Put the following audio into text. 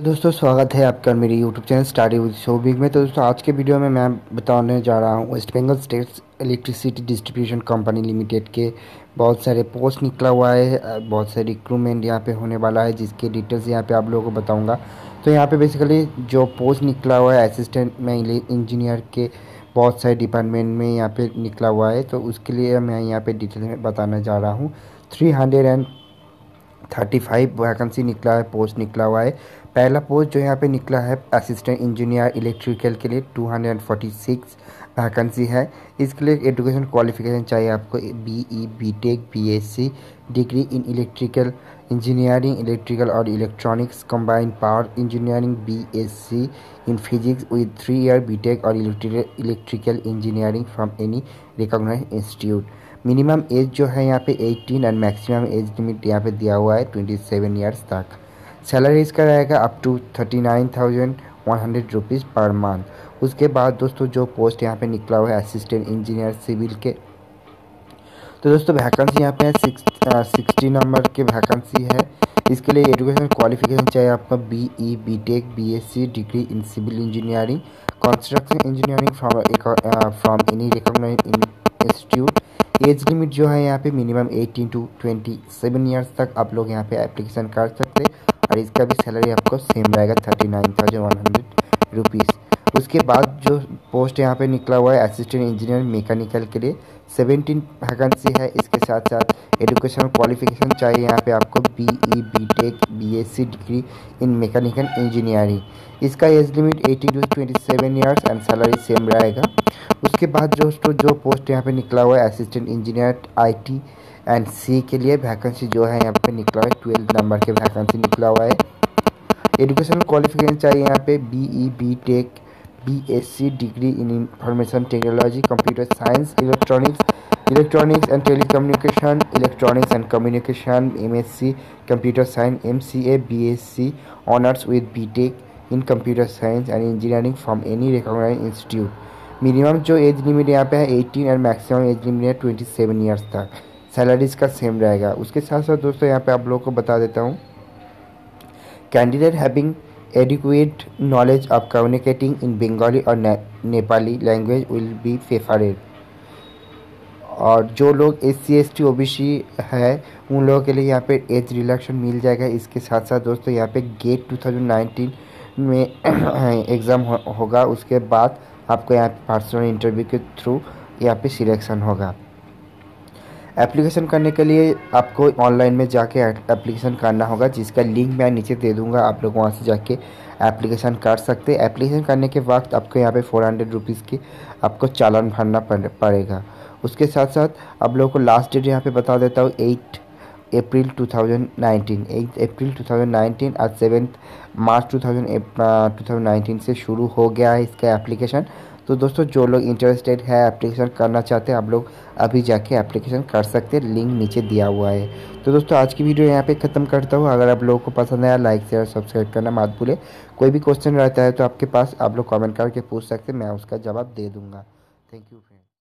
दोस्तों स्वागत है आपका मेरे YouTube channel study with Shobik में। तो दोस्तों आज के वीडियो में मैं बताने जा रहा हूँ West Bengal state electricity distribution company limited के बहुत सारे पोस्ट निकला हुआ है, बहुत सारे रिक्रूटमेंट यहाँ पे होने वाला है, जिसके डिटेल्स यहाँ पे आप लोगों को बताऊँगा। तो यहाँ पे बेसिकली जो पोस्ट निकला हुआ है असिस्टेंट में इंजीनियर के बहुत सारे डिपार्टमेंट में यहाँ पे निकला हुआ है, तो उसके लिए मैं यहाँ पे डिटेल में बताने जा रहा हूँ। 335 वैकेंसी निकला है, पोस्ट निकला हुआ है। पहला पोस्ट जो यहाँ पे निकला है असिस्टेंट इंजीनियर इलेक्ट्रिकल के लिए 246 वैकेंसी है। इसके लिए एजुकेशन क्वालिफिकेशन चाहिए आपको BE BTech BSc degree in electrical engineering, electrical और electronics, combined power engineering, BSc in physics with 3 year BTech और electrical engineering from any recognised institute. Minimum age जो है यहाँ पे 18 एंड मैक्सिमम एज लिमिट यहाँ पे दिया हुआ है 27 ईयर्स तक। सैलरी इसका रहेगा up to 39,100 rupees per month. उसके बाद दोस्तों जो पोस्ट यहाँ पे निकला हुआ है असिस्टेंट इंजीनियर सिविल के, तो दोस्तों वैकेंसी यहाँ पे 60 नंबर के वैकेंसी है। इसके लिए एजुकेशन क्वालिफिकेशन चाहिए आपका BE BTech BSc degree in civil engineering, construction engineering from any recognised institute. Age limit जो है यहाँ पे मिनिमम 18 to 27 ईयर्स तक आप लोग यहाँ पे एप्लीकेशन कर सकते हैं, और इसका भी सैलरी आपको सेम रहेगा 39,100 रुपीज़। उसके बाद जो पोस्ट यहाँ पे निकला हुआ है असिस्टेंट इंजीनियर मैकेनिकल के लिए 17 वैकेंसी है। इसके साथ साथ एजुकेशन क्वालिफिकेशन चाहिए यहाँ पे आपको BE BTech BSc degree in mechanical engineering. इसका age limit 18 to 27 years and salary same रहेगा। उसके बाद जो पोस्ट यहाँ पे निकला हुआ है assistant engineer IT and C के लिए वैकेंसी जो है यहाँ पे निकला हुआ है 12 नंबर के वैकेंसी निकला हुआ है। एजुकेशन क्वालिफिकेशन चाहिए यहाँ पे BE BTech BSc degree in information technology, computer science, electronics and telecommunication, electronics and communication, MSc computer science, MCA BSc honours with BTech in computer science and engineering from any recognised institute. Minimum जो age limit यहाँ पे है 18 and maximum age limit है 27 years तक। Salary इसका same रहेगा। उसके साथ साथ दोस्तों यहाँ पे आप लोगों को बता देता हूँ, candidate having adequate knowledge of communicating in Bengali और Nepali language will be favoured. और जो लोग SC ST OBC है उन लोगों के लिए यहाँ पे एज रिलैक्शन मिल जाएगा। इसके साथ साथ दोस्तों यहाँ पे गेट 2019 में एग्ज़ाम होगा। उसके बाद आपको यहाँ पे पर्सनल इंटरव्यू के थ्रू यहाँ पे सिलेक्शन होगा। एप्लीकेशन करने के लिए आपको ऑनलाइन में जाके एप्लीकेशन करना होगा, जिसका लिंक मैं नीचे दे दूंगा। आप लोग वहां से जाके एप्लीकेशन कर सकते हैं। एप्लीकेशन करने के वक्त आपको यहाँ पे 400 रुपीज़ की आपको चालान भरना पड़ेगा। उसके साथ साथ आप लोगों को लास्ट डेट यहाँ पे बता देता हूँ 8 अप्रैल 2019 और 7 मार्च 2019 से शुरू हो गया है इसका एप्लीकेशन। तो दोस्तों जो लोग इंटरेस्टेड है एप्लीकेशन करना चाहते हैं आप लोग अभी जाके एप्लीकेशन कर सकते हैं, लिंक नीचे दिया हुआ है। तो दोस्तों आज की वीडियो यहाँ पे ख़त्म करता हूँ। अगर आप लोगों को पसंद आया लाइक शेयर सब्सक्राइब करना मत भूले। कोई भी क्वेश्चन रहता है तो आपके पास आप लोग कमेंट करके पूछ सकते हैं, मैं उसका जवाब दे दूँगा। Thank you.